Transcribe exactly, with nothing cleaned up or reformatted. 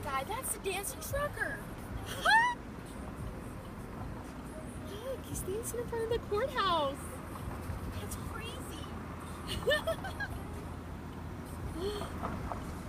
guy, that's the dancing trucker. Look, he's dancing in front of the courthouse. That's crazy.